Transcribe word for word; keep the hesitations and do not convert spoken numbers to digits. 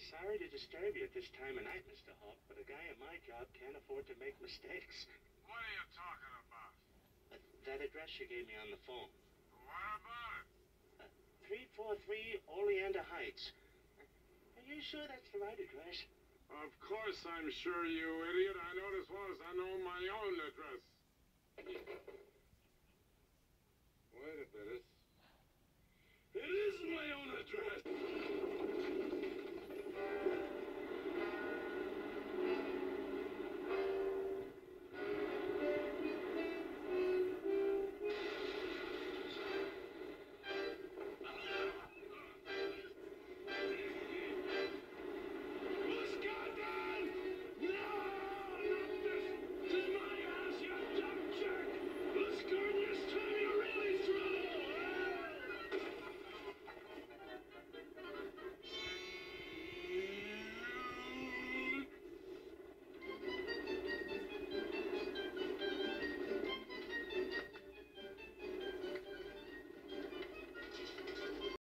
Sorry to disturb you at this time of night, Mister Hawk, but a guy at my job can't afford to make mistakes. What are you talking about? Uh, that address you gave me on the phone. What about it? Uh, three forty-three Oleander Heights. Uh, are you sure that's the right address? Of course I'm sure, you idiot. I know it as well as I know my own address. Wait a minute.